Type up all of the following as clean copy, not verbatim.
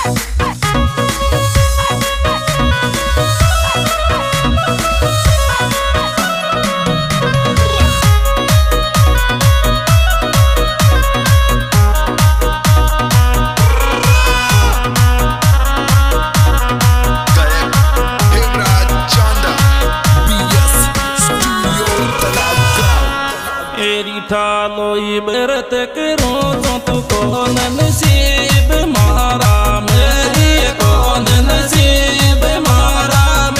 लोई बरत करो तो तू कौन नसीब मारा मेरी कौन नसीब मारा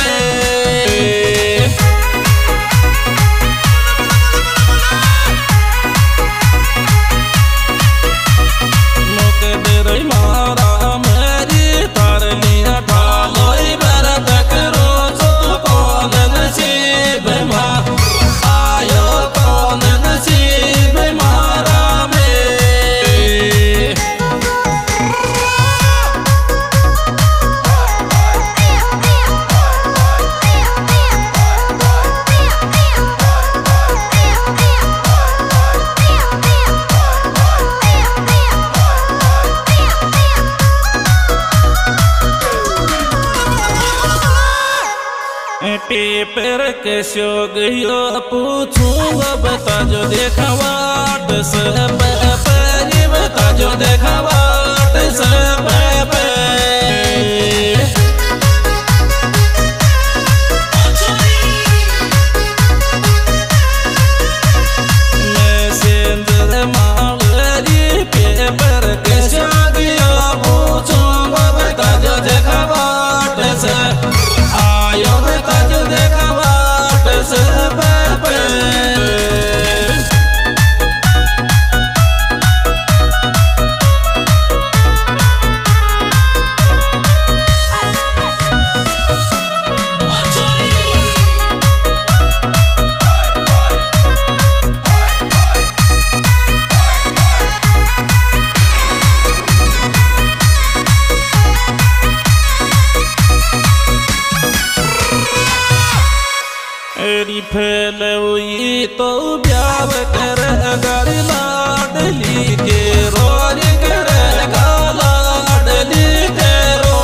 मुकदर मारा मेरी तार लिया ढालोई बरत करो तो तू कौन नसीब मारा आयो कौन नसीब मारा पेपर के शोग यो पूछूंगा बता जो देखा वाट से बता जो देखा वाट से मैं सेंदर मालरी पेपर के शोग यो पूछूंगा बता जो देखा वाट से आयो बता जो देखा वाट से फैल हुई तो ब्याह कर घर लाडली के रोज करेगा लाडली के रो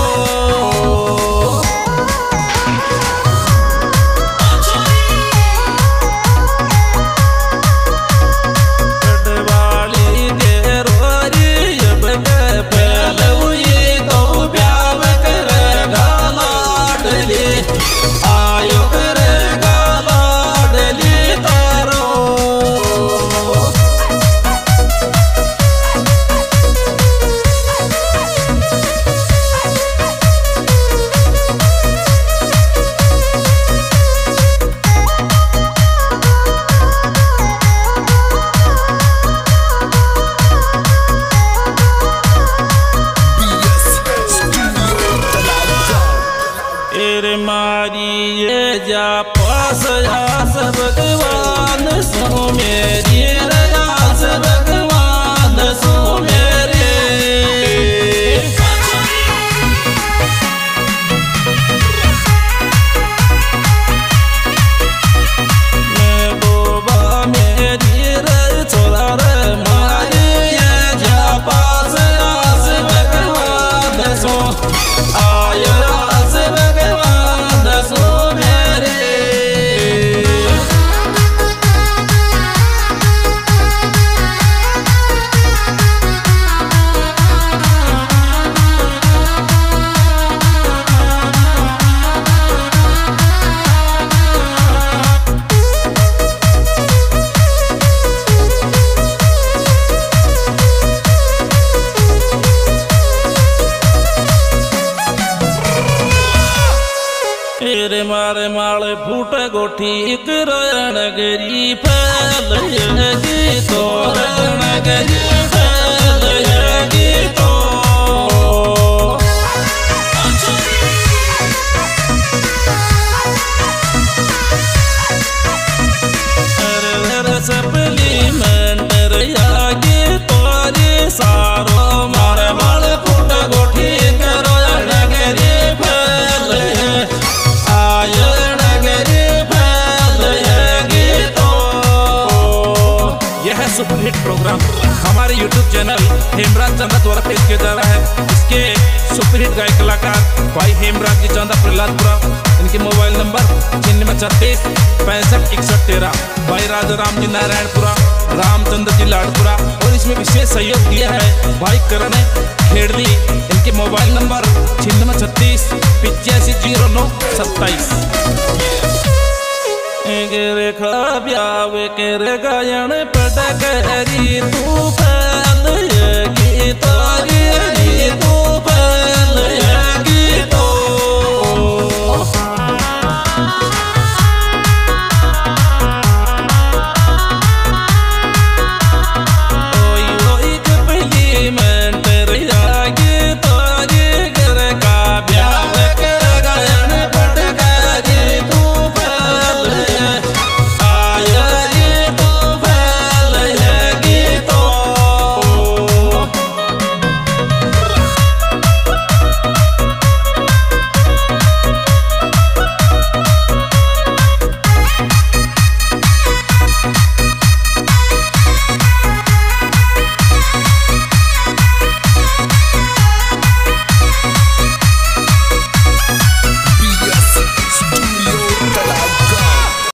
वाली के रोज अब फैल हुई तो ब्याह करेगा लाडली आयो करेगा मारी ये जा पास आस भगवान सो मेरी रयास भगवान सो मेरे मैं बोबा मेरी रे छोड़ा रे मारी ये जा पास आस भगवान सो आया मारे माले फूट गोठी करण गरी फैल तो गरी फैल तो सप्लीमेंट यागी तोरी सारो मारे माले फूट गोठी करण गरी फैल यह सुपरहिट प्रोग्राम हमारे YouTube चैनल हेमराज चंद्रा द्वारा पेश किया जा रहा है। इसके सुपर सुपरहिट गायक कलाकार भाई हेमराज जी चांदा प्रहलादपुरा। इनके मोबाइल नंबर 9636 65 61 13। भाई राजा राम जी नारायणपुरा, रामचंद्र जी लाडपुरा। और इसमें विशेष सहयोग दिया है भाई करण खेड़ली। इनके मोबाइल नंबर 9636 85 09 27। रे खाब्यावे के रे गायन पटकरी तू फैल ये गीतारी